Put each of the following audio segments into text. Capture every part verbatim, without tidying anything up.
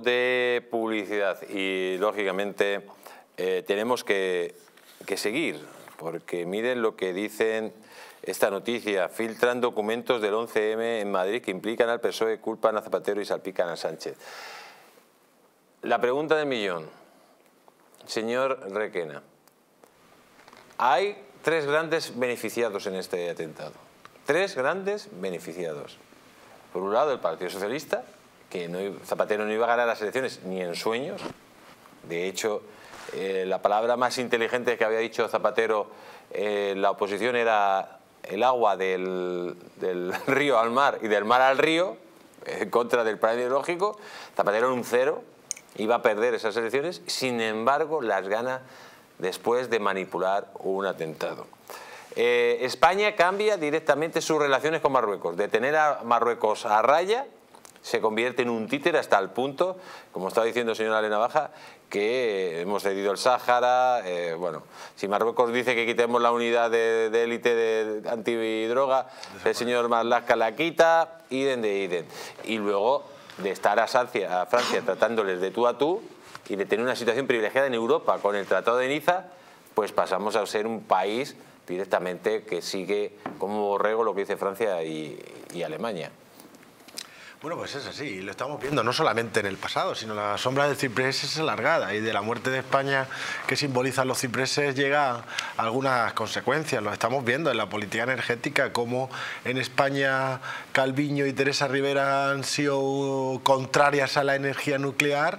de publicidad y, lógicamente, eh, tenemos que, que seguir, porque miren lo que dicen esta noticia. Filtran documentos del once eme en Madrid que implican al P S O E, culpan a Zapatero y salpican a Sánchez. La pregunta del millón, señor Requena. Hay tres grandes beneficiados en este atentado. Tres grandes beneficiados. Por un lado, el Partido Socialista, que no, Zapatero no iba a ganar las elecciones ni en sueños. De hecho, eh, la palabra más inteligente que había dicho Zapatero en eh, la oposición era el agua del, del río al mar y del mar al río, en contra del plan ideológico. Zapatero era un cero, iba a perder esas elecciones, sin embargo las gana después de manipular un atentado. Eh, España cambia directamente sus relaciones con Marruecos. De tener a Marruecos a raya, se convierte en un títere hasta el punto, como estaba diciendo el señor Elena Baja, que hemos cedido el Sáhara. Eh, bueno, si Marruecos dice que quitemos la unidad de, de élite de antidroga, el señor Marlaska la quita, idem de idem. Y luego de estar a Francia, a Francia tratándoles de tú a tú y de tener una situación privilegiada en Europa con el Tratado de Niza, pues pasamos a ser un país directamente que sigue como borrego lo que dice Francia y, y Alemania. Bueno, pues es así, lo estamos viendo no solamente en el pasado, sino la sombra del ciprés es alargada y de la muerte de España que simbolizan los cipreses llega a algunas consecuencias. Lo estamos viendo en la política energética, como en España Calviño y Teresa Rivera han sido contrarias a la energía nuclear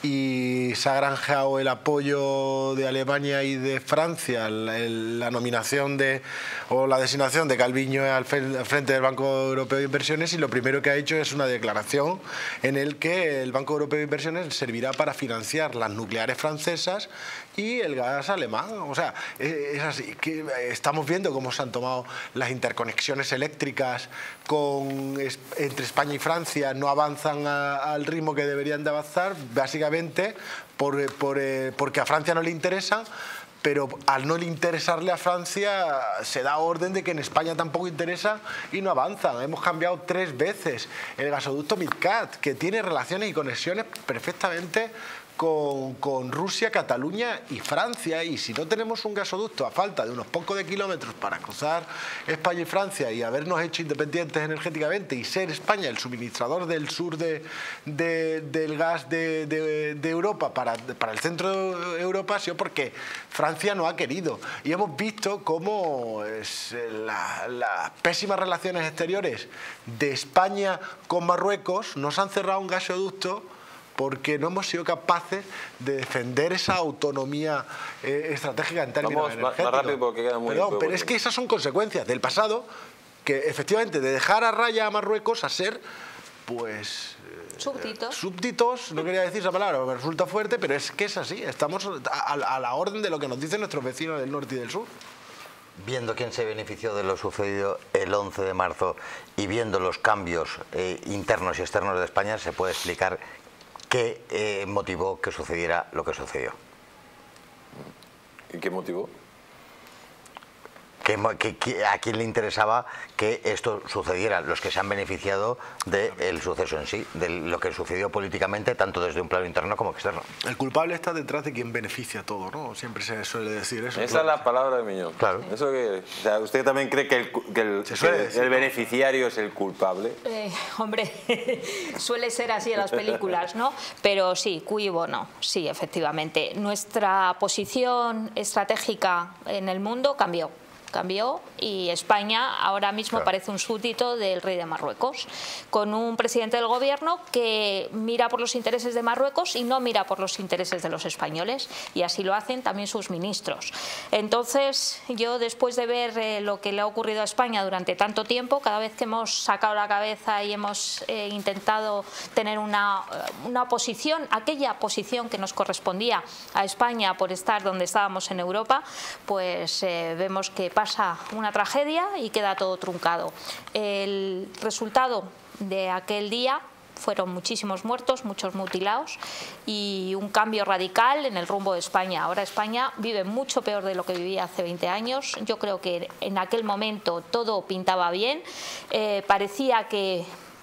y se ha granjeado el apoyo de Alemania y de Francia, el, el, la nominación de o la designación de Calviño al frente del Banco Europeo de Inversiones, y lo primero que ha hecho es una declaración en el que el Banco Europeo de Inversiones servirá para financiar las nucleares francesas y el gas alemán. O sea, es así, que estamos viendo cómo se han tomado las interconexiones eléctricas con, entre España y Francia, no avanzan a, al ritmo que deberían de avanzar, básicamente por, por, porque a Francia no le interesa. Pero al no interesarle a Francia se da orden de que en España tampoco interesa y no avanzan. Hemos cambiado tres veces el gasoducto MidCat, que tiene relaciones y conexiones perfectamente con, con Rusia, Cataluña y Francia, y si no tenemos un gasoducto a falta de unos pocos de kilómetros para cruzar España y Francia y habernos hecho independientes energéticamente y ser España el suministrador del sur de, de, del gas de, de, de Europa para, para el centro de Europa, ha sido porque Francia no ha querido. Y hemos visto cómo es la, las pésimas relaciones exteriores de España con Marruecos nos han cerrado un gasoducto porque no hemos sido capaces de defender esa autonomía eh, estratégica en términos Vamos energéticos. Más rápido porque queda muy Perdón, muy pero bueno. es que esas son consecuencias del pasado, que efectivamente de dejar a raya a Marruecos a ser, pues... Súbditos. Súbditos, no quería decir esa palabra, me resulta fuerte, pero es que es así, estamos a, a la orden de lo que nos dicen nuestros vecinos del norte y del sur. Viendo quién se benefició de lo sucedido el once de marzo y viendo los cambios eh, internos y externos de España, se puede explicar qué eh, motivó que sucediera lo que sucedió. ¿Y qué motivó? Que, que, que, ¿A quién le interesaba que esto sucediera? Los que se han beneficiado del suceso en sí, de lo que sucedió políticamente, tanto desde un plano interno como externo. El culpable está detrás de quien beneficia todo, ¿no? Siempre se suele decir eso. Esa claro. es la palabra de Miñón. Claro. Eso que, o sea, ¿usted también cree que el, que el, que decir, el ¿no? beneficiario es el culpable? Eh, hombre, suele ser así en las películas, ¿no? Pero sí, cui bono, sí, efectivamente. Nuestra posición estratégica en el mundo cambió. Cambió y España ahora mismo claro. parece un súbdito del rey de Marruecos, con un presidente del gobierno que mira por los intereses de Marruecos y no mira por los intereses de los españoles, y así lo hacen también sus ministros. Entonces yo, después de ver eh, lo que le ha ocurrido a España durante tanto tiempo, cada vez que hemos sacado la cabeza y hemos eh, intentado tener una, una posición, aquella posición que nos correspondía a España por estar donde estábamos en Europa, pues eh, vemos que pasa una tragedia y queda todo truncado. El resultado de aquel día fueron muchísimos muertos, muchos mutilados y un cambio radical en el rumbo de España. Ahora España vive mucho peor de lo que vivía hace veinte años. Yo creo que en aquel momento todo pintaba bien. Eh, parecía que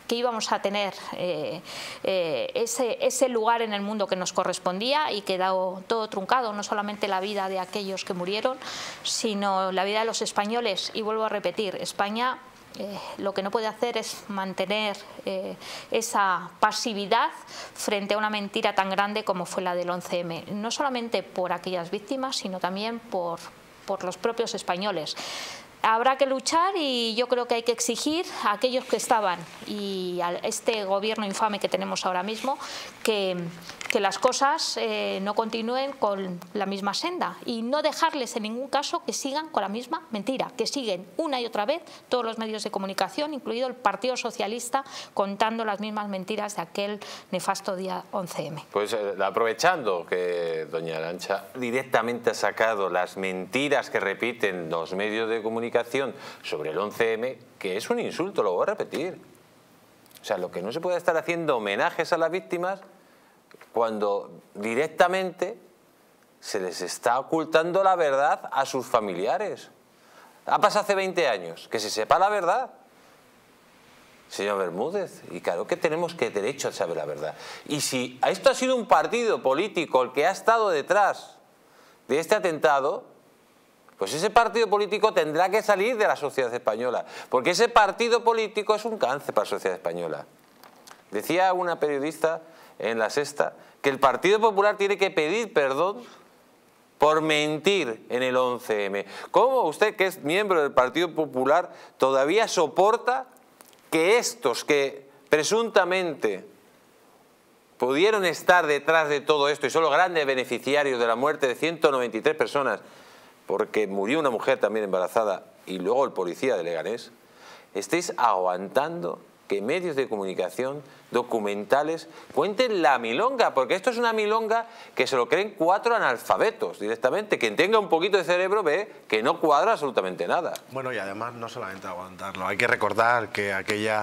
que íbamos a tener eh, eh, ese, ese lugar en el mundo que nos correspondía y quedó todo truncado, no solamente la vida de aquellos que murieron, sino la vida de los españoles. Y vuelvo a repetir, España eh, lo que no puede hacer es mantener eh, esa pasividad frente a una mentira tan grande como fue la del once eme, no solamente por aquellas víctimas, sino también por, por los propios españoles. Habrá que luchar y yo creo que hay que exigir a aquellos que estaban y a este gobierno infame que tenemos ahora mismo que, que las cosas eh, no continúen con la misma senda y no dejarles en ningún caso que sigan con la misma mentira, que siguen una y otra vez todos los medios de comunicación, incluido el Partido Socialista, contando las mismas mentiras de aquel nefasto día once eme. Pues eh, aprovechando que doña Arantxa directamente ha sacado las mentiras que repiten los medios de comunicación sobre el once eme, que es un insulto, lo voy a repetir. O sea, lo que no se puede estar haciendo homenajes a las víctimas cuando directamente se les está ocultando la verdad a sus familiares. Ha pasado hace veinte años, que se sepa la verdad, señor Bermúdez, y claro que tenemos que derecho a saber la verdad. Y si esto ha sido un partido político el que ha estado detrás de este atentado, pues ese partido político tendrá que salir de la sociedad española, porque ese partido político es un cáncer para la sociedad española. Decía una periodista en La Sexta que el Partido Popular tiene que pedir perdón por mentir en el once eme. ¿Cómo usted, que es miembro del Partido Popular, todavía soporta que estos que presuntamente pudieron estar detrás de todo esto y son los grandes beneficiarios de la muerte de ciento noventa y tres personas, porque murió una mujer también embarazada y luego el policía de Leganés, estéis aguantando que medios de comunicación, documentales, cuenten la milonga? Porque esto es una milonga que se lo creen cuatro analfabetos directamente. Quien tenga un poquito de cerebro ve que no cuadra absolutamente nada. Bueno, y además no solamente aguantarlo, hay que recordar que aquella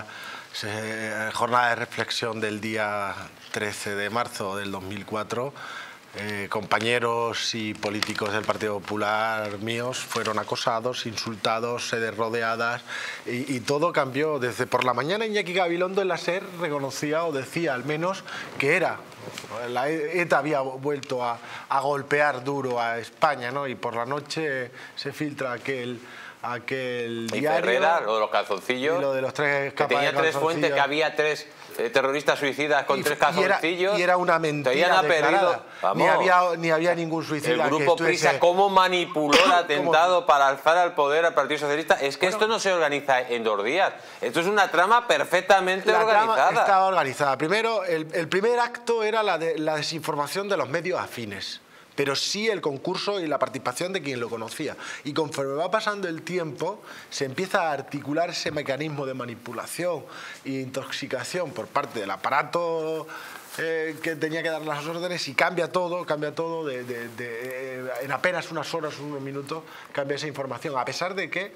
eh, jornada de reflexión del día trece de marzo del dos mil cuatro, Eh, compañeros y políticos del Partido Popular míos fueron acosados, insultados, sedes rodeadas y, y todo cambió. Desde por la mañana Iñaki Gabilondo en la SER reconocía o decía al menos que era, la ETA había vuelto a, a golpear duro a España, ¿no? Y por la noche se filtra aquel... aquel y diario, Ferrera, lo de los calzoncillos, y lo de los tres que tenía tres fuentes, que había tres eh, terroristas suicidas con y, tres calzoncillos. Y era, y era una mentira declarada. Ni había, ni había ningún suicida. El grupo que Prisa, cómo manipuló el atentado para alzar al poder al Partido Socialista. Es que bueno, esto no se organiza en dos días. Esto es una trama perfectamente la organizada. La trama estaba organizada. Primero, el, el primer acto era la, de, la desinformación de los medios afines, pero sí el concurso y la participación de quien lo conocía. Y conforme va pasando el tiempo, se empieza a articular ese mecanismo de manipulación e intoxicación por parte del aparato eh, que tenía que dar las órdenes, y cambia todo, cambia todo, de, de, de, en apenas unas horas, unos minutos, cambia esa información, a pesar de que,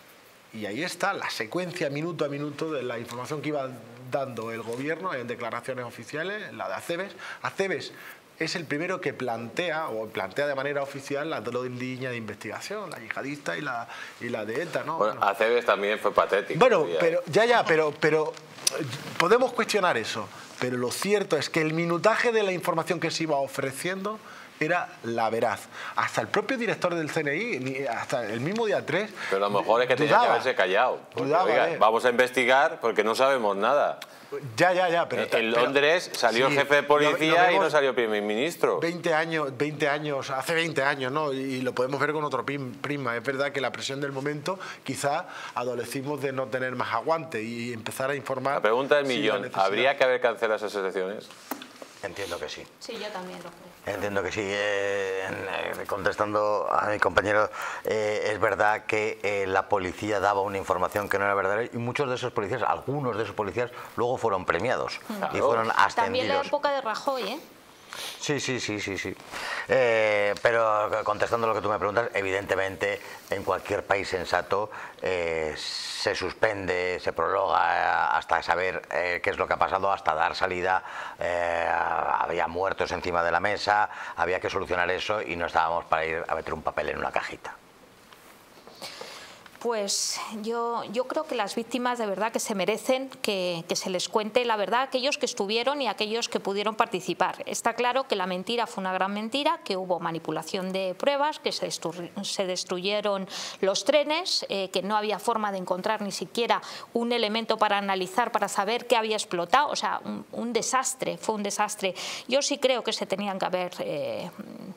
y ahí está la secuencia minuto a minuto de la información que iba dando el gobierno en declaraciones oficiales, la de Acebes. Acebes es el primero que plantea, o plantea de manera oficial, la doble línea de investigación, la yihadista y la, y la de ETA, ¿no? Bueno, bueno, Acebes también fue patético. Bueno, pero ya, ya, pero, pero podemos cuestionar eso, pero lo cierto es que el minutaje de la información que se iba ofreciendo era la veraz. Hasta el propio director del C N I, hasta el mismo día tres... Pero lo mejor es que tenía que haberse callado. Porque, dudaba, oiga, eh. vamos a investigar porque no sabemos nada. Ya, ya, ya. Pero, en Londres pero, salió sí, el jefe de policía lo, lo y no salió el primer ministro. veinte años, veinte años, hace veinte años, ¿no? Y lo podemos ver con otro prisma. Es verdad que la presión del momento quizá adolecimos de no tener más aguante y empezar a informar. La pregunta del millón, ¿habría que haber cancelado esas elecciones? Entiendo que sí. Sí, yo también lo creo. Entiendo que sí. Eh, eh, contestando a mi compañero, eh, es verdad que eh, la policía daba una información que no era verdadera y muchos de esos policías, algunos de esos policías, luego fueron premiados claro. y fueron ascendidos. También la época de Rajoy, ¿eh? Sí, sí, sí, sí, sí. Eh, pero contestando lo que tú me preguntas, evidentemente en cualquier país sensato eh, se suspende, se prorroga hasta saber eh, qué es lo que ha pasado, hasta dar salida. Eh, había muertos encima de la mesa, había que solucionar eso y no estábamos para ir a meter un papel en una cajita. Pues yo, yo creo que las víctimas de verdad que se merecen que, que se les cuente la verdad a aquellos que estuvieron y a aquellos que pudieron participar. Está claro que la mentira fue una gran mentira, que hubo manipulación de pruebas, que se, se destruyeron los trenes, eh, que no había forma de encontrar ni siquiera un elemento para analizar, para saber qué había explotado. O sea, un, un desastre, fue un desastre. Yo sí creo que se tenían que haber eh,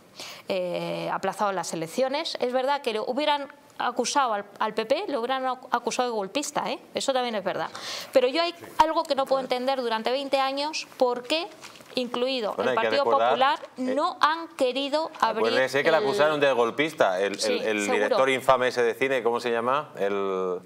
eh, aplazado las elecciones. Es verdad que hubieran acusado al, al P P, lo hubieran acusado de golpista, ¿eh? Eso también es verdad. Pero yo hay algo que no puedo entender durante veinte años, ¿por qué, incluido bueno, el Partido recordar, Popular, no eh, han querido abrir... Acuérdese que el... le acusaron de golpista, el, sí, el, el director infame ese de cine, ¿cómo se llama? El,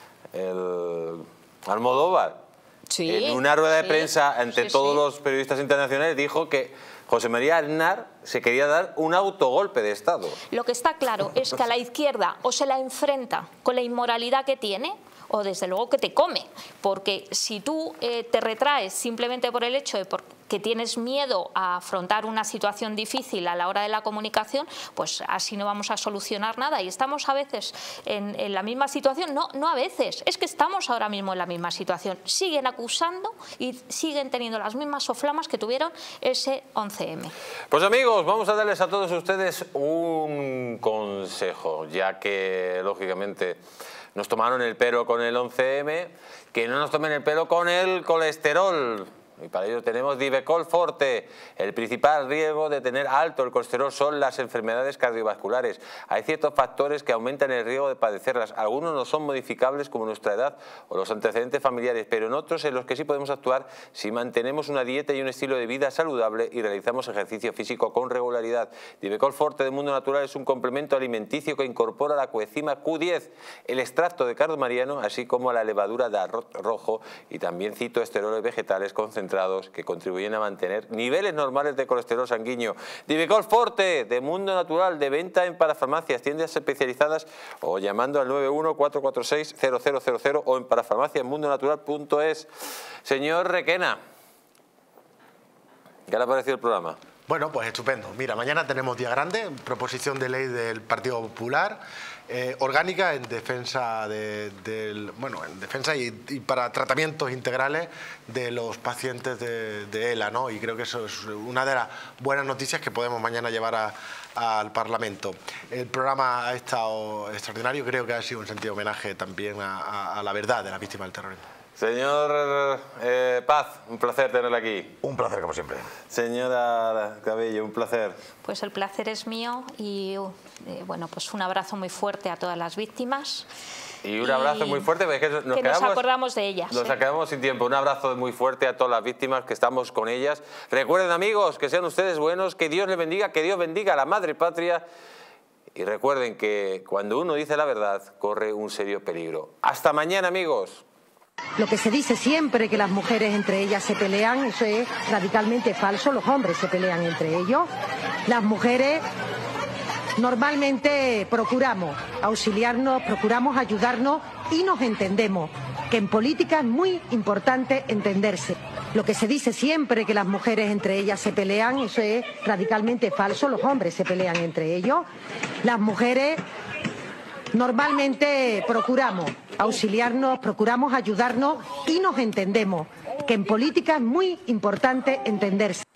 el Almodóvar. Sí, en una rueda de sí, prensa ante sí, todos sí. los periodistas internacionales dijo que José María Aznar se quería dar un autogolpe de Estado. Lo que está claro es que a la izquierda o se la enfrenta con la inmoralidad que tiene o desde luego que te come, porque si tú eh, te retraes simplemente por el hecho de por, que tienes miedo a afrontar una situación difícil a la hora de la comunicación, pues así no vamos a solucionar nada. Y estamos a veces en, en la misma situación, no, no a veces, es que estamos ahora mismo en la misma situación. Siguen acusando y siguen teniendo las mismas soflamas que tuvieron ese once eme. Pues amigos, vamos a darles a todos ustedes un consejo, ya que lógicamente nos tomaron el pelo con el once eme, que no nos tomen el pelo con el colesterol. Y para ello tenemos Divecol Forte. El principal riesgo de tener alto el colesterol son las enfermedades cardiovasculares. Hay ciertos factores que aumentan el riesgo de padecerlas. Algunos no son modificables como nuestra edad o los antecedentes familiares, pero en otros en los que sí podemos actuar si mantenemos una dieta y un estilo de vida saludable y realizamos ejercicio físico con regularidad. Divecol Forte de Mundo Natural es un complemento alimenticio que incorpora la coenzima Q diez, el extracto de cardo mariano, así como la levadura de arroz rojo y también citoesteroles vegetales concentrados que contribuyen a mantener niveles normales de colesterol sanguíneo. Divecol Forte de Mundo Natural, de venta en parafarmacias, tiendas especializadas o llamando al nueve uno cuatro cuatro seis cero cero cero cero o en parafarmacias mundo natural punto es. Señor Requena, ¿qué le ha parecido el programa? Bueno, pues estupendo. Mira, mañana tenemos día grande, proposición de ley del Partido Popular, eh, orgánica en defensa de, del, bueno, en defensa y, y para tratamientos integrales de los pacientes de, de ELA, ¿no? Y creo que eso es una de las buenas noticias que podemos mañana llevar a, al Parlamento. El programa ha estado extraordinario, creo que ha sido un sentido homenaje también a, a, a la verdad de las víctimas del terrorismo. Señor eh, Paz, un placer tenerla aquí. Un placer, como siempre. Señora Cabello, un placer. Pues el placer es mío y eh, bueno, pues un abrazo muy fuerte a todas las víctimas. Y un abrazo y muy fuerte, porque es que nos, que quedamos, nos acordamos de ellas. Nos ¿eh? quedamos sin tiempo. Un abrazo muy fuerte a todas las víctimas que estamos con ellas. Recuerden, amigos, que sean ustedes buenos, que Dios les bendiga, que Dios bendiga a la madre patria. Y recuerden que cuando uno dice la verdad, corre un serio peligro. Hasta mañana, amigos. Lo que se dice siempre, que las mujeres entre ellas se pelean, eso es radicalmente falso. Los hombres se pelean entre ellos. Las mujeres normalmente procuramos auxiliarnos, procuramos ayudarnos y nos entendemos, que en política es muy importante entenderse. Lo que se dice siempre, que las mujeres entre ellas se pelean, eso es radicalmente falso. Los hombres se pelean entre ellos. Las mujeres normalmente procuramos auxiliarnos, procuramos ayudarnos y nos entendemos, que en política es muy importante entenderse.